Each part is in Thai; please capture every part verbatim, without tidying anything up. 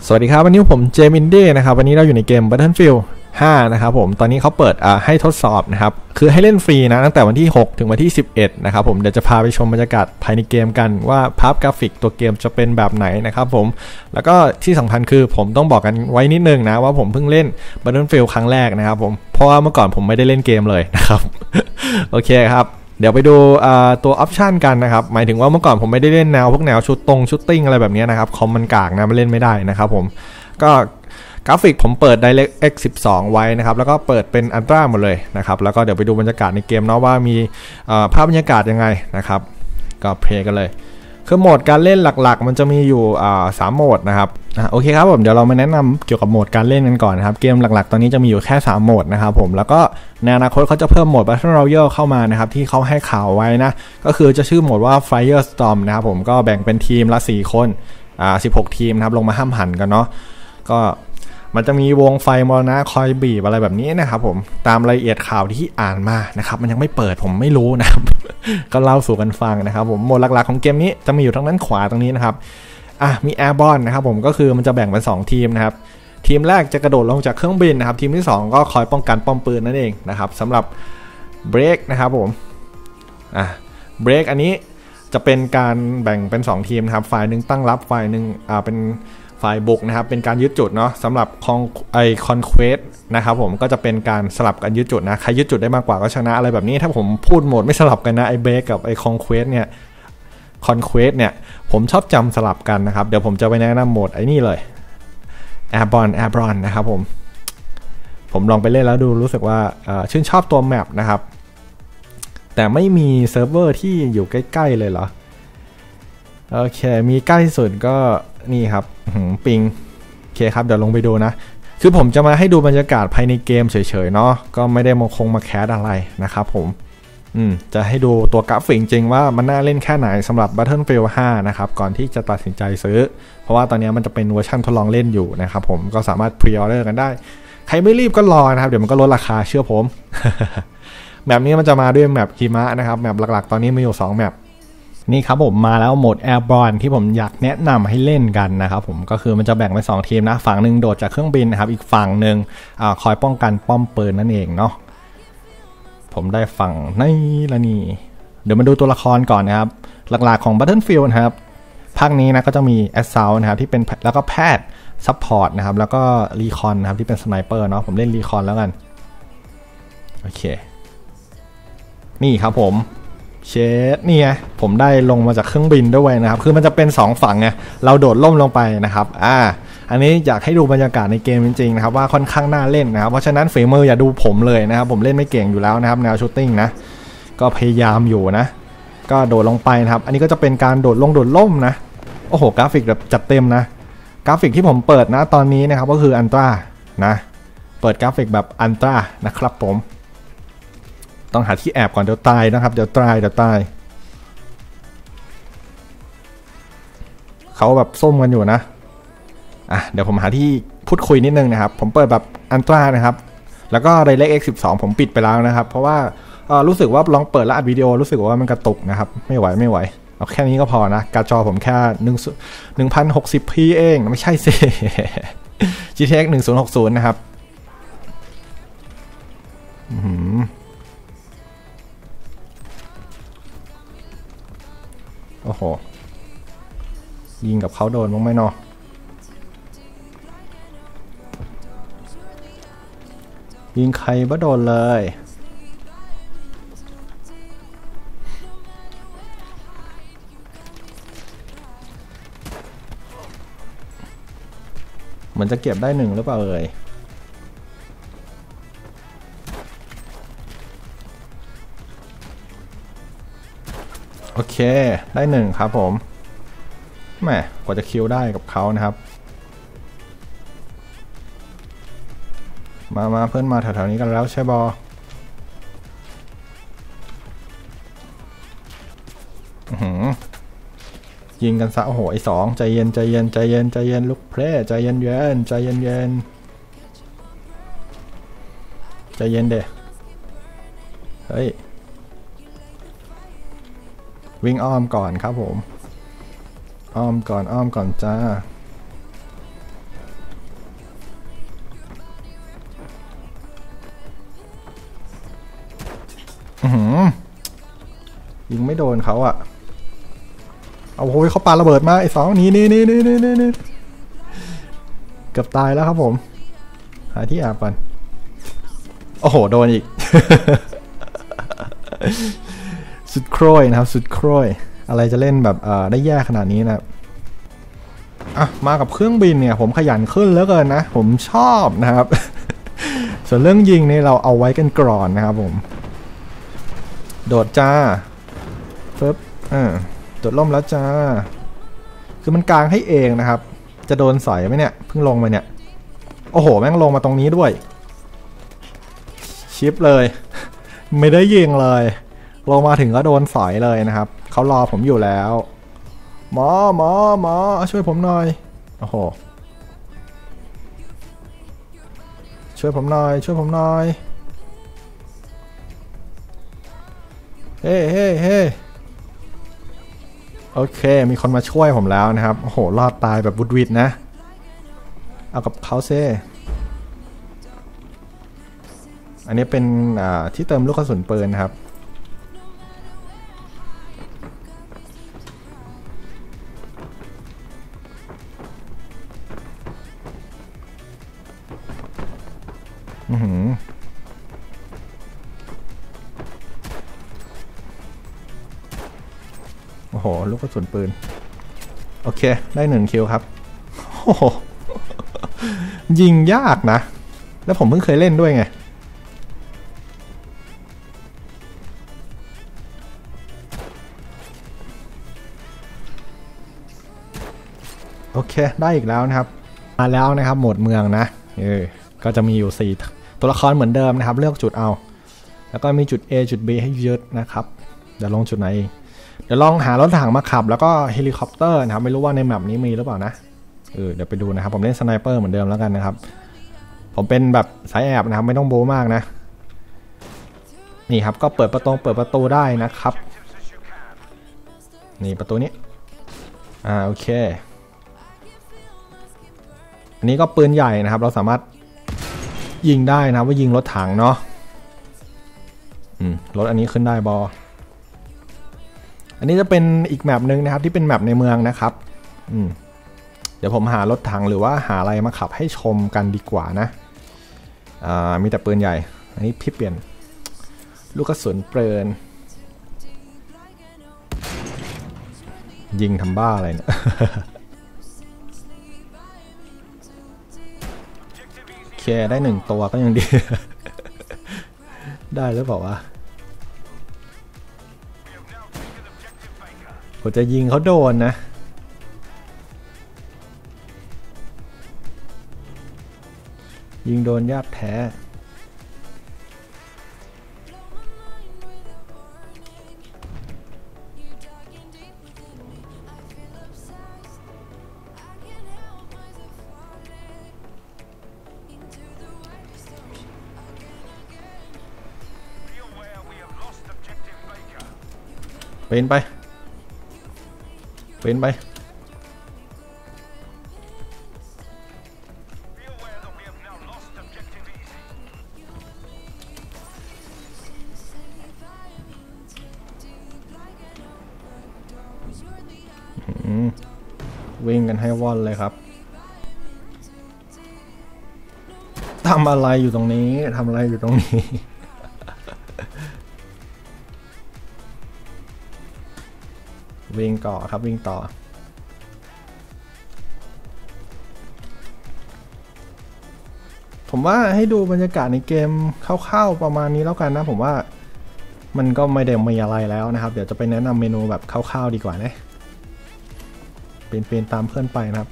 สวัสดีครับวันนี้ผมเจมินเด้นะครับวันนี้เราอยู่ในเกม Battlefield ห้านะครับผมตอนนี้เขาเปิดอ่าให้ทดสอบนะครับคือให้เล่นฟรีนะตั้งแต่วันที่หกถึงวันที่สิบเอ็ดนะครับผมเดี๋ยวจะพาไปชมบรรยากาศภายในเกมกันว่าภาพกราฟิกตัวเกมจะเป็นแบบไหนนะครับผมแล้วก็ที่สำคัญคือผมต้องบอกกันไว้นิดนึงนะว่าผมเพิ่งเล่น Battlefield ครั้งแรกนะครับผมเพราะว่าเมื่อก่อนผมไม่ได้เล่นเกมเลยนะครับ โอเคครับเดี๋ยวไปดูตัวออปชันกันนะครับหมายถึงว่าเมื่อก่อนผมไม่ได้เล่นแนวพวกแนวชุดตรงชุดติ้งอะไรแบบนี้นะครับคอมมันกากนะมันเล่นไม่ได้นะครับผมก็กราฟิกผมเปิด DirectX สิบสองไว้นะครับแล้วก็เปิดเป็น Ultra หมดเลยนะครับแล้วก็เดี๋ยวไปดูบรรยากาศในเกมเนาะว่ามีภาพบรรยากาศยังไงนะครับก็เพลย์กันเลยคือโหมดการเล่นหลักๆมันจะมีอยู่สามโหมดนะครับโอเคครับผมเดี๋ยวเรามาแนะนำเกี่ยวกับโหมดการเล่นกันก่อนนะครับเกมหลักๆตอนนี้จะมีอยู่แค่สามโหมดนะครับผมแล้วก็ในอนาคตเขาจะเพิ่มโหมด Battle Royale เข้ามานะครับที่เขาให้ข่าวไว้นะก็คือจะชื่อโหมดว่า Firestorm นะครับผมก็แบ่งเป็นทีมละสี่คนอ่าสิบหกทีมนะครับลงมาห้ามหันกันเนาะก็มันจะมีวงไฟมรณะคอยบีบอะไรแบบนี้นะครับผมตามรายละเอียดข่าวที่อ่านมานะครับมันยังไม่เปิดผมไม่รู้นะครับ ก็เล่าสู่กันฟังนะครับผมโหมดหลักๆของเกมนี้จะมีอยู่ทางด้านขวาตรงนี้นะครับอ่ะมีแอร์บอลนะครับผมก็คือมันจะแบ่งเป็นสองทีมนะครับทีมแรกจะกระโดดลงจากเครื่องบินนะครับทีมที่สองก็คอยป้องกันป้อมปืนนั่นเองนะครับสำหรับเบรกนะครับผมอ่ะเบรกอันนี้จะเป็นการแบ่งเป็นสองทีมนะครับฝ่ายหนึ่งตั้งรับฝ่ายหนึ่งอ่าเป็นฝ่ายบุกนะครับเป็นการยึดจุดเนาะสำหรับคอนไอคอนเควสนะครับผมก็จะเป็นการสลับกันยึดจุดนะใครยึดจุดได้มากกว่าก็ชนะอะไรแบบนี้ถ้าผมพูดโหมดไม่สลับกันนะไอเบรกกับไอคอนเควสเนี่ยคอนเควสเนี่ยผมชอบจำสลับกันนะครับเดี๋ยวผมจะไปแนะนำโหมดไอ้นี่เลยแอร์บอลแอร์บอลนะครับผมผมลองไปเล่นแล้วดูรู้สึกว่าชื่นชอบตัวแมปนะครับแต่ไม่มีเซิร์ฟเวอร์ที่อยู่ใกล้ๆเลยเหรอโอเคมีใกล้สุดก็นี่ครับปิงโอเคครับเดี๋ยวลงไปดูนะคือผมจะมาให้ดูบรรยากาศภายในเกมเฉยๆเนาะก็ไม่ได้มาคงมาแคสอะไรนะครับผมอืมจะให้ดูตัวกราฟิกจริงว่ามันน่าเล่นแค่ไหนสำหรับ Battlefield ห้านะครับก่อนที่จะตัดสินใจซื้อเพราะว่าตอนนี้มันจะเป็นเวอร์ชันทดลองเล่นอยู่นะครับผมก็สามารถพรีออเดอร์กันได้ใครไม่รีบก็รอนะครับเดี๋ยวมันก็ลดราคาเชื่อผม แบบนี้มันจะมาด้วยแมปหิมะนะครับแมปหลักๆตอนนี้มีอยู่สองแมปนี่ครับผมมาแล้วโหมด Airborne ที่ผมอยากแนะนำให้เล่นกันนะครับผมก็คือมันจะแบ่งเป็นสองทีมนะฝั่งหนึ่งโดดจากเครื่องบินนะครับอีกฝั่งหนึ่งคอยป้องกันป้อมปืนนั่นเองเนาะผมได้ฝั่งนี่ละนี่เดี๋ยวมาดูตัวละครก่อนนะครับหลักๆของ Battlefield นะครับภาคนี้นะก็จะมี Assault นะครับที่เป็นแล้วก็แพทย์ Support นะครับแล้วก็ Recon นะครับที่เป็นสไนเปอร์เนาะผมเล่น Recon แล้วกันโอเคนี่ครับผมเชดนี่ไงผมได้ลงมาจากเครื่องบินด้วยนะครับคือมันจะเป็นสองฝั่งไงเราโดดล่มลงไปนะครับอ่าอันนี้อยากให้ดูบรรยากาศในเกมจริงๆนะครับว่าค่อนข้างน่าเล่นนะครับเพราะฉะนั้นฝีมืออย่าดูผมเลยนะครับผมเล่นไม่เก่งอยู่แล้วนะครับแนวชูตติ้งนะก็พยายามอยู่นะก็โดดลงไปนะครับอันนี้ก็จะเป็นการโดดลงโดดล่มนะโอ้โหกราฟิกแบบจัดเต็มนะกราฟิกที่ผมเปิดนะตอนนี้นะครับก็คืออัลตร้านะเปิดกราฟิกแบบอัลตร้านะครับผมต้องหาที่แอบก่อนเดี๋ยวตายนะครับเดี๋ยวตายเดี๋ยวตายเขาแบบส้มกันอยู่นะอ่ะเดี๋ยวผมหาที่พูดคุยนิดนึงนะครับผมเปิดแบบอัลตร้านะครับแล้วก็ DirectX สิบสองผมปิดไปแล้วนะครับเพราะว่ารู้สึกว่าลองเปิดแล้วอัดวิดีโอรู้สึกว่ามันกระตุกนะครับไม่ไหวไม่ไหวเอาแค่นี้ก็พอนะการ์ดจอผมแค่หนึ่ง หนึ่งพันหกสิบ พี เองไม่ใช่สิ จี ที เอ็กซ์ หนึ่งพันหกสิบนะครับอืมโอ้โหยิงกับเขาโดนมั้งไหมเนาะยิงใครบ่โดนเลยเหมือนจะเก็บได้หนึ่งหรือเปล่าเอ่ยโอเคได้หนึ่งครับผมแหมกว่าจะคิวได้กับเขานะครับมามาเพื่อนมาแถวๆนี้กันแล้วใช่บอยิงกันซะโอ้โหไอ้สองใจเย็นใจเย็นใจเย็นใจเย็นลุกเพลใจเย็นเย็นใจเย็นเย็นใจเย็นเด้เฮ้ยวิ่งอ้อมก่อนครับผมอ้อมก่อนอ้อมก่อนจ้ายิงไม่โดนเขาอะเอาโว้ยเขาปาระเบิดมาไอ้สองนี่นี่นี่นี่นี่นี่เกือบตายแล้วครับผมหาที่อาบก่อนโอ้โหโดนอีก สุดโครยนะครับสุดโครยอะไรจะเล่นแบบเอ่อได้แย่ขนาดนี้นะอ่ะมากับเครื่องบินเนี่ยผมขยันขึ้นเหลือเกินนะผมชอบนะครับ ส่วนเรื่องยิงนี่เราเอาไว้กันก่อนนะครับผมโดดจ้าเฟิบอ่าโดดล่มแล้วจ้าคือมันกลางให้เองนะครับจะโดนสอยไหมเนี่ยเพิ่งลงมาเนี่ยโอ้โหแม่งลงมาตรงนี้ด้วยชิปเลยไม่ได้ยิงเลยลงมาถึงก็โดนสอยเลยนะครับเขารอผมอยู่แล้วหมอหมอหมอช่วยผมหน่อยโอ้โหช่วยผมหน่อยช่วยผมหน่อยเฮ้เฮ้เฮ้โอเคมีคนมาช่วยผมแล้วนะครับโอ้โหรอดตายแบบบุดวิดนะเอากับเขาเซ่อันนี้เป็นที่เติมลูกกระสุนปืนนะครับอือหือโอ้โหลูกกระสุนปืนโอเคได้หนึ่งคิวครับโอ้โหยิงยากนะแล้วผมเพิ่งเคยเล่นด้วยไงโอเคได้อีกแล้วนะครับมาแล้วนะครับโหมดเมืองนะเออก็จะมีอยู่สี่ตัวละครเหมือนเดิมนะครับเลือกจุดเอาแล้วก็มีจุด A จุด B ให้ยึดนะครับเดี๋ยวลงจุดไหนเดี๋ยวลองหารถถังมาขับแล้วก็เฮลิคอปเตอร์นะครับไม่รู้ว่าในแมปนี้มีหรือเปล่านะเออเดี๋ยวไปดูนะครับผมเล่นสไนเปอร์เหมือนเดิมแล้วกันนะครับผมเป็นแบบสายแอบนะครับไม่ต้องโบมากนะนี่ครับก็เปิดประตูเปิดประตูได้นะครับนี่ประตูนี้อ่าโอเคอันนี้ก็ปืนใหญ่นะครับเราสามารถยิงได้นะว่ายิงรถถังเนาะอืมรถอันนี้ขึ้นได้บออันนี้จะเป็นอีกแมปหนึ่งนะครับที่เป็นแมปในเมืองนะครับอืมเดี๋ยวผมหารถถังหรือว่าหาอะไรมาขับให้ชมกันดีกว่านะอ่ามีแต่ปืนใหญ่อันนี้พี่เปลี่ยนลูกกระสุนปืนยิงทำบ้าอะไรเนี่ย โอเคได้หนึ่งตัวก็ยังดี ได้หรือเปล่าวะผมจะยิงเขาโดนนะยิงโดนยากแท้เป็นไปเป็นไปวิ่งกันให้ว่อนเลยครับทำอะไรอยู่ตรงนี้ทำอะไรอยู่ตรงนี้ วิ่งต่อครับวิ่งต่อผมว่าให้ดูบรรยากาศในเกมคร่าวๆประมาณนี้แล้วกันนะผมว่ามันก็ไม่ได้มีอะไรแล้วนะครับเดี๋ยวจะไปแนะนำเมนูแบบคร่าวๆดีกว่านะเป็นๆตามเพื่อนไปนะครับ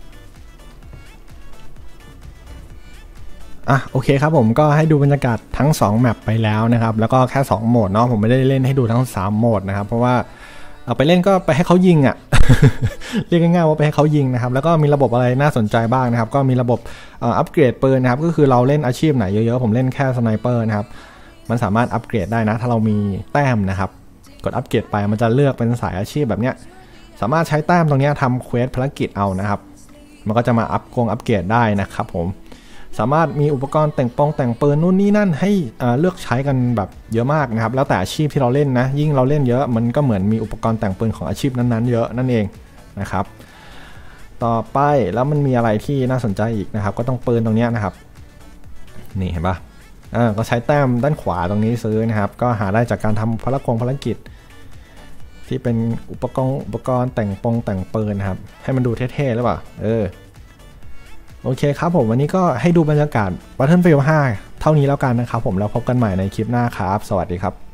อ่ะโอเคครับผมก็ให้ดูบรรยากาศทั้งสองแมปไปแล้วนะครับแล้วก็แค่สองโหมดเนาะผมไม่ได้เล่นให้ดูทั้งสามโหมดนะครับเพราะว่าเอาไปเล่นก็ไปให้เขายิงอ่ะ เรียกง่ายๆว่าไปให้เขายิงนะครับแล้วก็มีระบบอะไรน่าสนใจบ้างนะครับก็มีระบบอัปเกรดปืนนะครับก็คือเราเล่นอาชีพไหนเยอะๆผมเล่นแค่สไนเปอร์นะครับมันสามารถอัปเกรดได้นะถ้าเรามีแต้มนะครับกดอัปเกรดไปมันจะเลือกเป็นสายอาชีพแบบเนี้ยสามารถใช้แต้มตรงนี้ทำเควสภารกิจเอานะครับมันก็จะมาอัพกงอัปเกรดได้นะครับผมสามารถมีอุปกรณ์แต่งปองแต่งปืนนู่นนี่นั่นให้เลือกใช้กันแบบเยอะมากนะครับแล้วแต่อาชีพที่เราเล่นนะยิ่งเราเล่นเยอะมันก็เหมือนมีอุปกรณ์แต่งปืนของอาชีพนั้นๆเยอะนั่นเองนะครับต่อไปแล้วมันมีอะไรที่น่าสนใจอีกนะครับก็ต้องปืนตรงนี้นะครับนี่เห็นปะอ่าก็ใช้แต้มด้านขวาตรงนี้ซื้อนะครับก็หาได้จากการทำภารกงภารกิจที่เป็นอุปกรณ์อุปกรณ์แต่งปองแต่งปืนครับให้มันดูเท่ๆหรือเปล่าเออโอเคครับผมวันนี้ก็ให้ดูบรรยากาศ Battlefield ห้าเท่านี้แล้วกันนะครับผมแล้วพบกันใหม่ในคลิปหน้าครับสวัสดีครับ